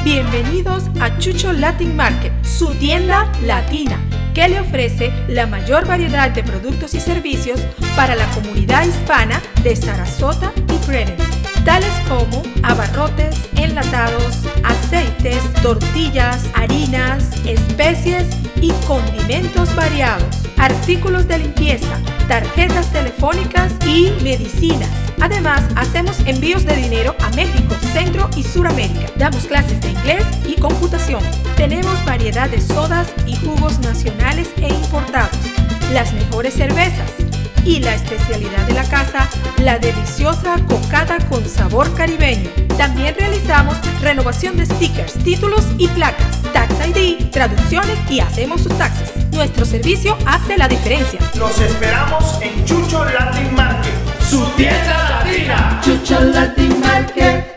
Bienvenidos a Chucho Latin Market, su tienda latina, que le ofrece la mayor variedad de productos y servicios para la comunidad hispana de Sarasota y Brennan, tales como abarrotes, enlatados, aceites, tortillas, harinas, especies y condimentos variados, artículos de limpieza, tarjetas telefónicas y medicinas. Además, hacemos envíos de dinero a México, Centro y Suramérica. Damos clases de inglés y computación. Tenemos variedad de sodas y jugos nacionales e importados, las mejores cervezas y la especialidad de la casa, la deliciosa cocada con sabor caribeño. También realizamos renovación de stickers, títulos y placas, Tax ID, traducciones y hacemos sus taxes. Nuestro servicio hace la diferencia. Los esperamos en Chucho Latin Market, su tienda latina. Chucho Latin Market.